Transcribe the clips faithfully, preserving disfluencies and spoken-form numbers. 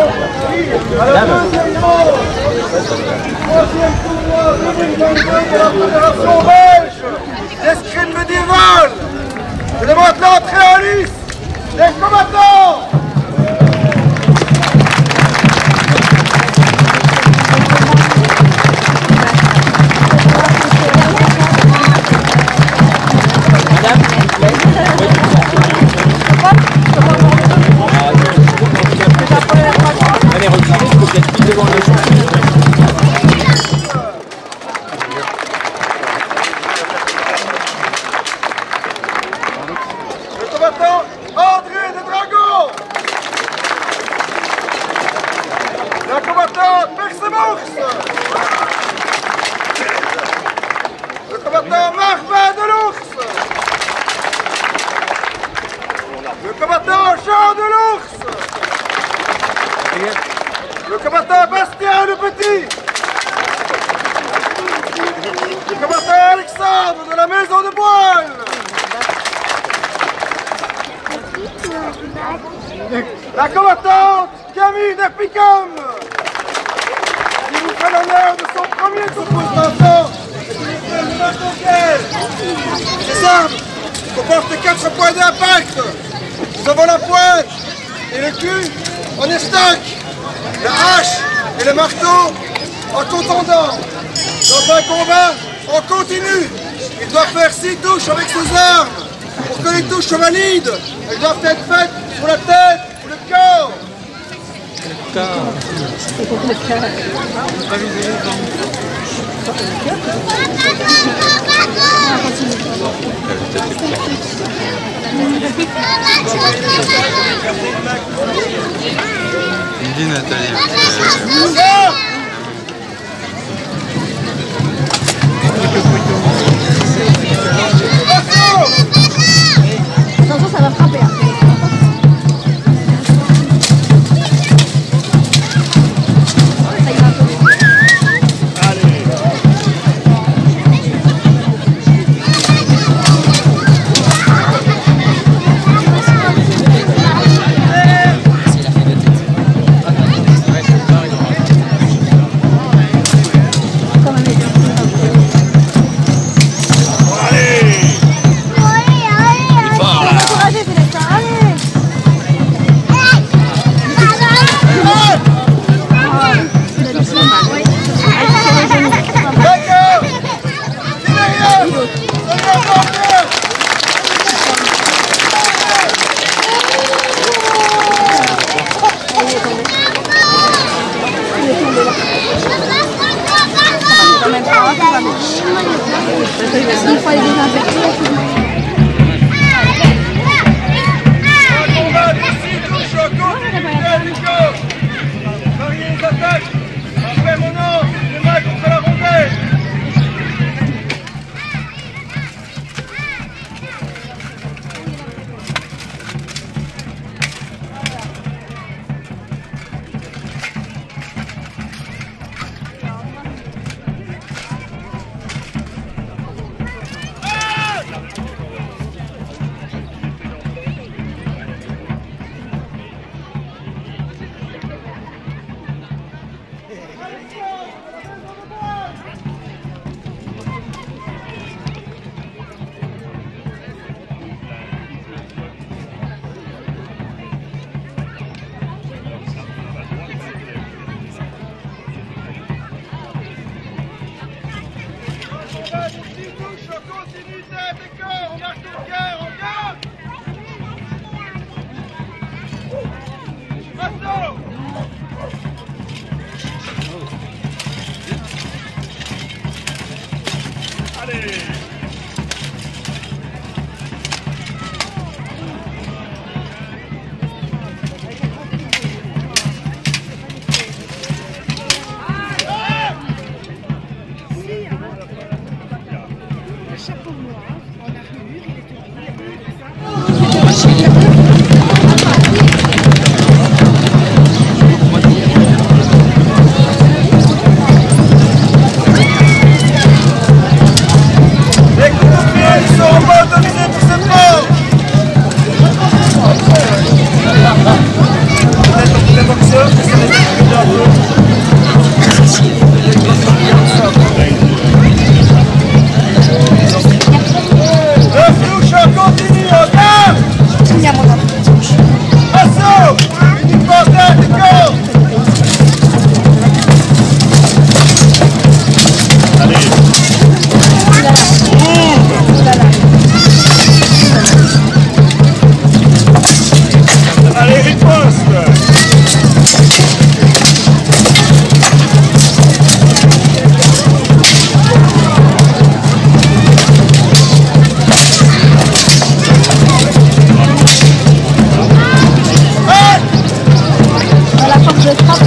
À la deuxième manche, troisième tournoi deux mille vingt-deux de la Fédération belge d'escrime médiévale. Je demande l'entrée en lice des combattants. Allez, retirez, il faut qu'elle puisse devant le champ. Le combattant André de Dragon. La combattante Persemours. Le combattant Marvin de l'Ours. Le combattant Jean de l'Ours. Le combattant Bastien le Petit. Le combattant Alexandre de la Maison de Boile. La combattante Camille d'Epicum, qui nous fait l'honneur de son premier concours d'enfant et qui nous fait le matin. Ces armes comportent quatre points d'impact. Nous avons la pointe et le cul en estac, la hache et le marteau en contendant. Dans un combat en continu, il doit faire six touches avec ses armes. Pour que les touches soient valides, elles doivent être faites sur la tête ou le corps. Dis Nathalie. Attention, ça va frapper. force de frappe.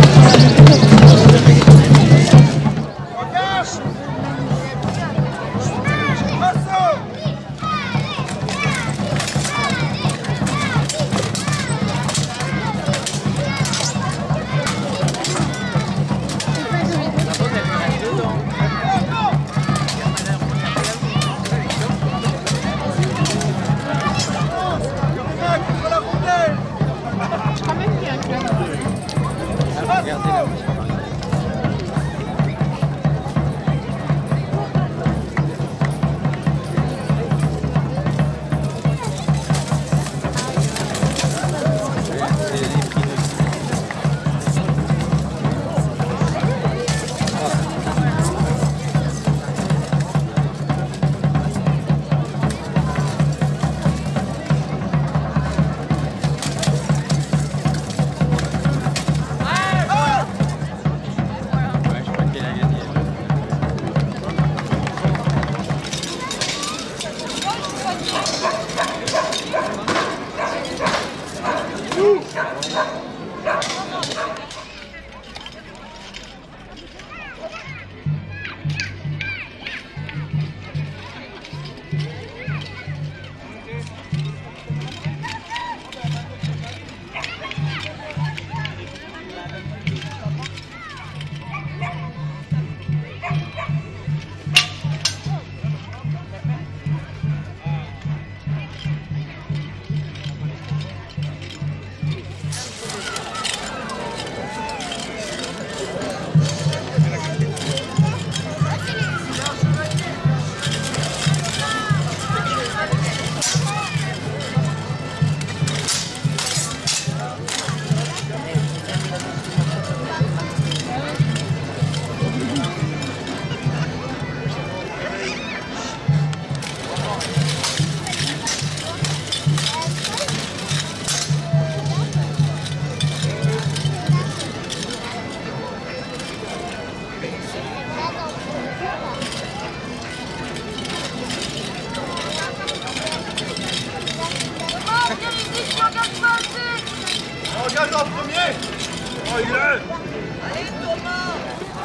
Regarde en premier. Oh, il est là. Allez, Thomas.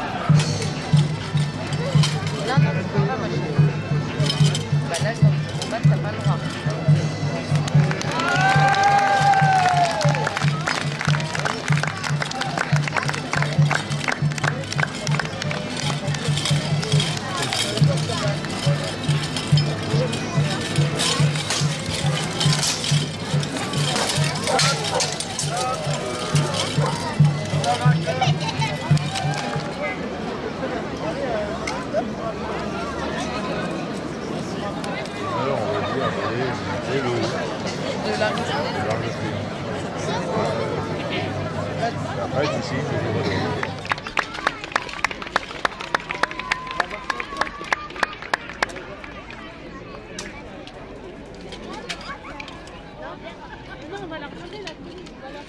Non, non, je peux pas, moi, je... Bah là, quand tu combats, t'as pas le droit. Après, ici, Non, on va la regarder la coupe. Voilà.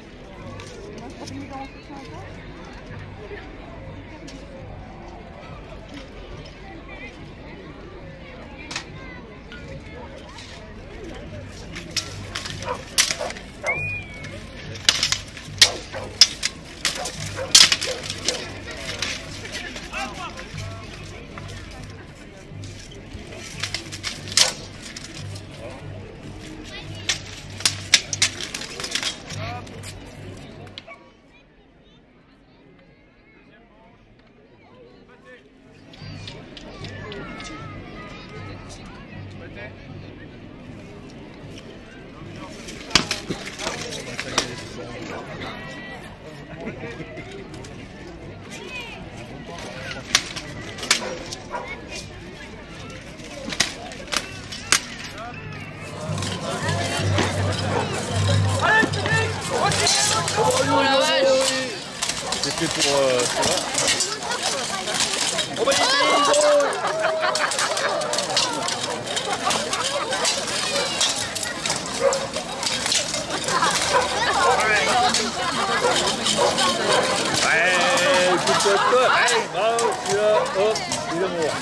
Oh la vache! c'était pour... Euh, Oh bah il est ouais, écoute toi, allez, bravo, celui-là, hop, il est mort.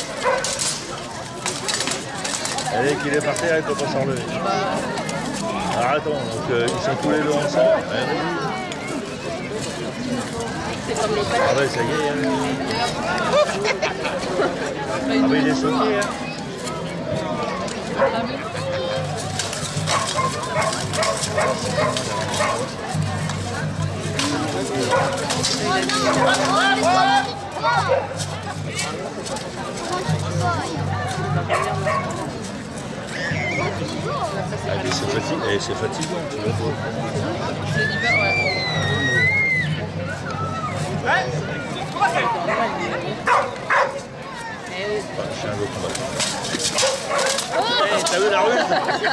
Allez, qu'il est parti, il ne peut pas s'en relever. Alors attends, donc euh, ils sont tous les deux ensemble. Allez, c'est comme les pâtes. Ah ouais, ça y est. Hein. Ah bah il est sauté. Hein. Ah, mais c'est fatigant, eh, c'est fatigant, tu vois. C'est l'hiver, ouais. Eh oui. Ah, je suis un autre combat. Eh, t'as vu la ruse?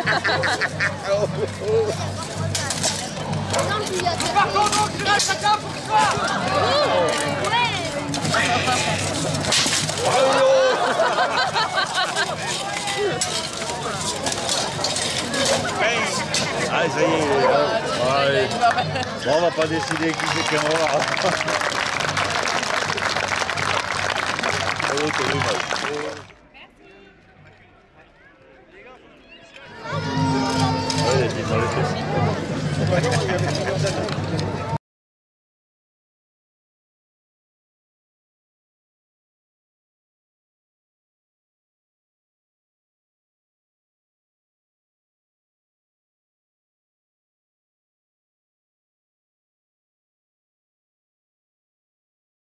Ah, ça y est. Ouais. Bon, on va pas décider qui c'est qui est mort. Oh, c'est dommage.